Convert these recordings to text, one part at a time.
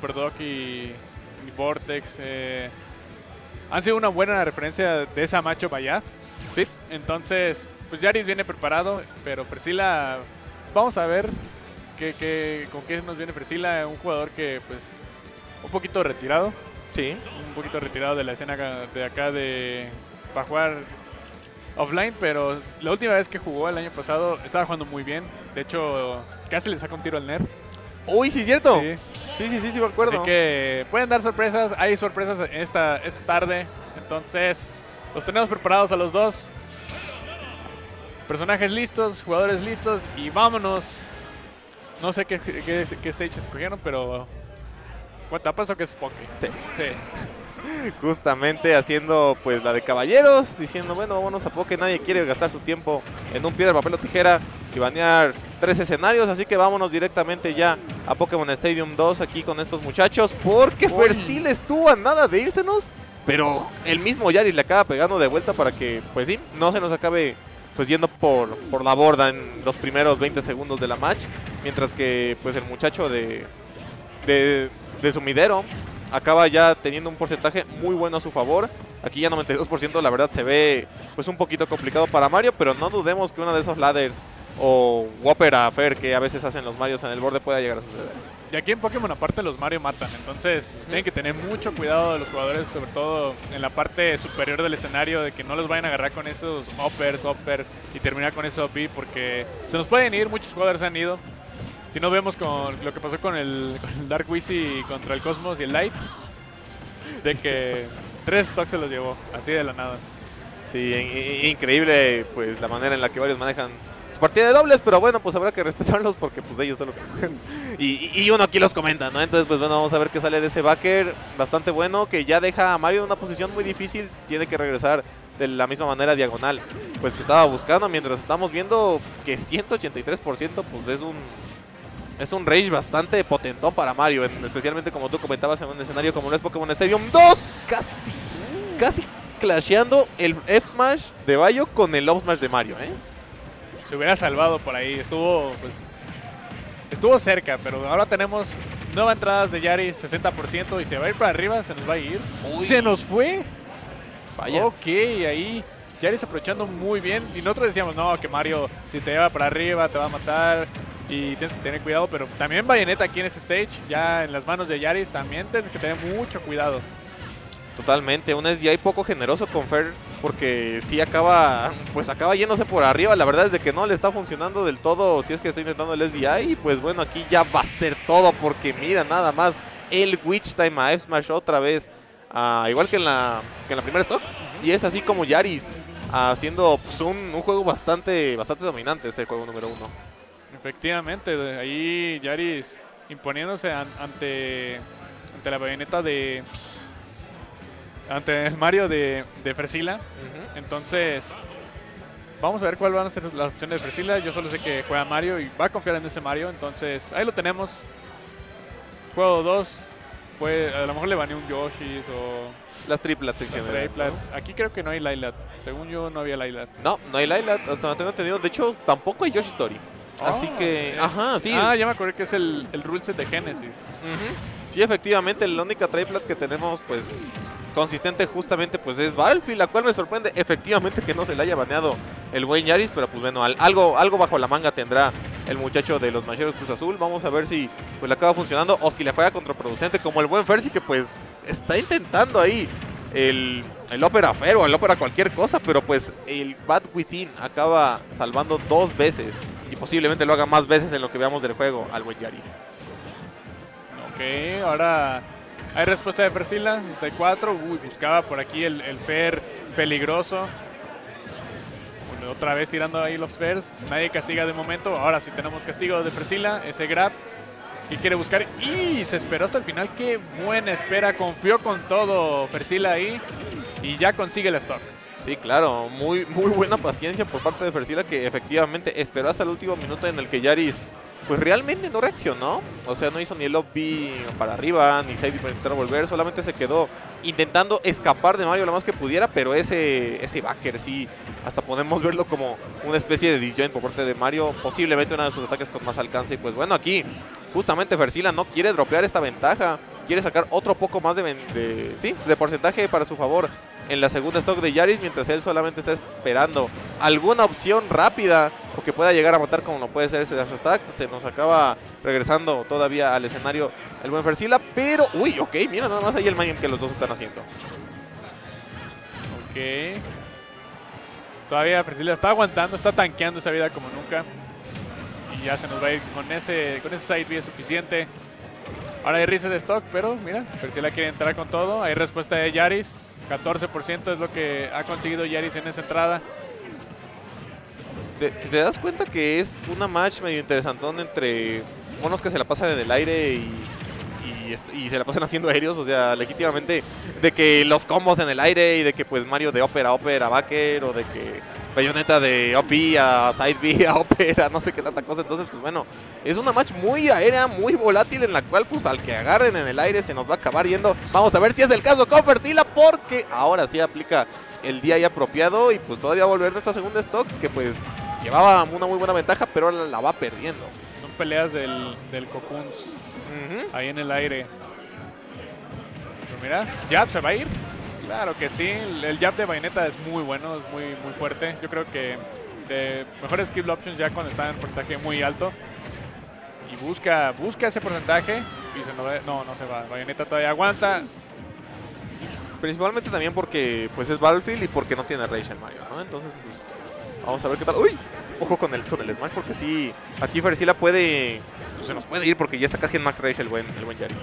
Superdog y Vortex han sido una buena referencia de esa matchup allá. Sí. Entonces, pues Yaris viene preparado, pero Fresila, vamos a ver con qué nos viene Fresila, un jugador que pues un poquito retirado. Sí. Un poquito retirado de la escena de acá para jugar offline, pero la última vez que jugó el año pasado estaba jugando muy bien. De hecho, casi le saca un tiro al NER. Uy, sí, cierto. Sí. Sí, me acuerdo. Así que pueden dar sorpresas, hay sorpresas esta tarde. Entonces, los tenemos preparados a los dos. Personajes listos, jugadores listos y vámonos. No sé qué stage escogieron, pero te apuesto que es Poké. Sí. Sí. Justamente haciendo pues la de caballeros, diciendo, bueno, vámonos a Poké, nadie quiere gastar su tiempo en un piedra, papel o tijera y banear 3 escenarios, así que vámonos directamente ya a Pokémon Stadium 2 aquí con estos muchachos, porque Fersil estuvo a nada de írsenos, pero el mismo Yaris le acaba pegando de vuelta para que, pues sí, no se nos acabe pues yendo por la borda en los primeros 20 segundos de la match, mientras que pues el muchacho de Sumidero acaba ya teniendo un porcentaje muy bueno a su favor. Aquí ya 92%, la verdad se ve pues un poquito complicado para Mario, pero no dudemos que una de esos ladders o Whopper a Fair que a veces hacen los Marios en el borde pueda llegar a suceder. Y aquí en Pokémon aparte los Mario matan, entonces tienen que tener mucho cuidado de los jugadores, sobre todo en la parte superior del escenario, de que no los vayan a agarrar con esos Upper y terminar con ese OP, porque se nos pueden ir, muchos jugadores han ido. Si no vemos con lo que pasó con el Dark Wizzy contra el Cosmos y el Light, de que 3 stocks se los llevó, así de la nada. Sí, increíble pues la manera en la que varios manejan su partida de dobles, pero bueno, pues habrá que respetarlos porque pues ellos son los que juegan. Y uno aquí los comenta, ¿no? Entonces pues bueno, vamos a ver qué sale de ese backer bastante bueno, que ya deja a Mario en una posición muy difícil, tiene que regresar de la misma manera diagonal, pues que estaba buscando, mientras estamos viendo que 183% pues es un rage bastante potentón para Mario, especialmente como tú comentabas en un escenario como lo es Pokémon Stadium 2, casi clasheando el F-Smash de Bayo con el Up-Smash de Mario, ¿eh? Se hubiera salvado por ahí, estuvo cerca, pero ahora tenemos 9 entradas de Yaris, 60%, y se va a ir para arriba, se nos va a ir. Uy. ¡Se nos fue! Vaya. Ok, ahí Yaris aprovechando muy bien, y nosotros decíamos, no, que Mario si te lleva para arriba te va a matar, y tienes que tener cuidado, pero también Bayonetta aquí en ese stage, ya en las manos de Yaris, también tienes que tener mucho cuidado. Totalmente, un SDI poco generoso con Fair, porque sí acaba yéndose por arriba. La verdad es de que no le está funcionando del todo si es que está intentando el SDI. Y pues bueno, aquí ya va a ser todo, porque mira nada más el Witch Time a F-Smash otra vez, igual que en la primera stock. Y es así como Yaris haciendo pues, un juego bastante dominante, este juego número 1. Efectivamente, ahí Yaris imponiéndose ante la Bayonetta ante el Mario de Fresila. Entonces vamos a ver cuáles van a ser las opciones de Fresila. Yo solo sé que juega Mario y va a confiar en ese Mario, entonces ahí lo tenemos. Juego 2, a lo mejor le baneé un Yoshi o las triplats en general, ¿no? Aquí creo que no hay Lylat, según yo no había Lylat. No hay Lylat, hasta no tengo entendido. De hecho tampoco hay Yoshi Story. Así que, ajá, sí. Ya me acordé que es el ruleset de Genesis. Sí, efectivamente, la única triplet que tenemos, pues, consistente justamente, pues, es Battlefield, la cual me sorprende, efectivamente, que no se le haya baneado el buen Yaris, pero pues, bueno, algo bajo la manga tendrá el muchacho de los Macheros Cruz Azul. Vamos a ver si, pues, le acaba funcionando o si le juega contraproducente, como el buen Fersi, que, pues, está intentando ahí el Opera Fair o el Opera cualquier cosa, pero, pues, el Bad Within acaba salvando 2 veces y posiblemente lo haga más veces en lo que veamos del juego al buen Yaris. Ok, ahora hay respuesta de Fresila, 64. Buscaba por aquí el Fair peligroso. Bueno, otra vez tirando ahí los Fairs. Nadie castiga de momento. Ahora sí tenemos castigo de Fresila. Ese grab que quiere buscar. Y se esperó hasta el final. Qué buena espera. Confió con todo Fresila ahí. Y ya consigue la stock. Sí, claro. Muy buena paciencia por parte de Fresila, que efectivamente esperó hasta el último minuto en el que Yaris pues realmente no reaccionó. O sea, no hizo ni el up B para arriba, ni side para intentar volver. Solamente se quedó intentando escapar de Mario lo más que pudiera. Pero ese backer sí, hasta podemos verlo como una especie de disjoint por parte de Mario. Posiblemente uno de sus ataques con más alcance. Y pues bueno, aquí justamente Fresila no quiere dropear esta ventaja. quiere sacar otro poco más de porcentaje para su favor en la segunda stock de Yaris, mientras él solamente está esperando alguna opción rápida o que pueda llegar a matar, como no puede ser ese dash attack. Se nos acaba regresando todavía al escenario el buen Fersila, pero uy, ok, mira nada más ahí el mining que los dos están haciendo. Ok. Todavía Fersila está aguantando, está tanqueando esa vida como nunca. Y ya se nos va a ir con ese side B, es suficiente. Ahora hay reset de stock, pero mira, Fersila quiere entrar con todo. Hay respuesta de Yaris. 14% es lo que ha conseguido Yaris en esa entrada. ¿Te das cuenta que es una match medio interesantón entre monos que se la pasan en el aire y se la pasan haciendo aéreos? O sea, legítimamente de que los combos en el aire y de que pues Mario de Opera a Backer, o de que Bayonetta de OP a Side B a Opera, no sé qué tanta cosa. Entonces pues bueno, es una match muy aérea, muy volátil, en la cual pues al que agarren en el aire se nos va a acabar yendo. Vamos a ver si es el caso con Fersila, porque ahora sí aplica el DI apropiado y pues todavía volver de esta segunda stock que pues llevaba una muy buena ventaja, pero la va perdiendo. Son peleas del Cocoons ahí en el aire. Pero mira, jab se va a ir. Claro que sí, el jab de Bayonetta es muy bueno, es muy fuerte. Yo creo que de mejores skill options ya cuando está en porcentaje muy alto. Y busca ese porcentaje. Y no se va. Bayonetta todavía aguanta. Principalmente también porque pues es Battlefield y porque no tiene Rage el Mario, ¿no? Entonces pues, vamos a ver qué tal. ¡Uy! Ojo con el Smash, porque sí, aquí Fersila puede, pues se nos puede ir porque ya está casi en Max Rage el buen Yaris.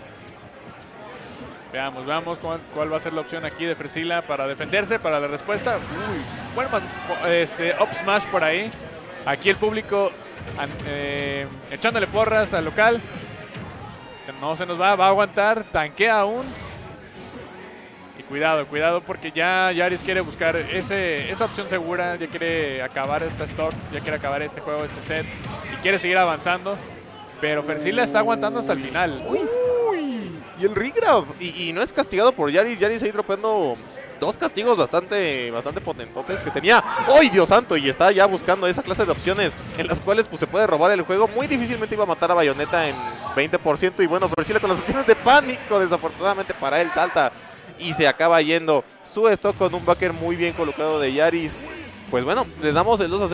Veamos cuál va a ser la opción aquí de Fersila para defenderse, para la respuesta. Uy, bueno, up smash por ahí. Aquí el público echándole porras al local. No se nos va a aguantar, tanquea aún. Y cuidado, porque ya Yaris quiere buscar esa opción segura, ya quiere acabar esta stock, ya quiere acabar este juego, este set, y quiere seguir avanzando. Pero Fersila está aguantando hasta el final. Uy, y el regrab, y no es castigado por Yaris ahí dropeando dos castigos bastante potentotes que tenía. ¡Ay, Dios santo! Y está ya buscando esa clase de opciones en las cuales pues se puede robar el juego. Muy difícilmente iba a matar a Bayonetta en 20%. Y bueno, Fersila con las opciones de pánico, desafortunadamente para él, salta y se acaba yendo su stock con un backer muy bien colocado de Yaris. Pues bueno, le damos el 2-0.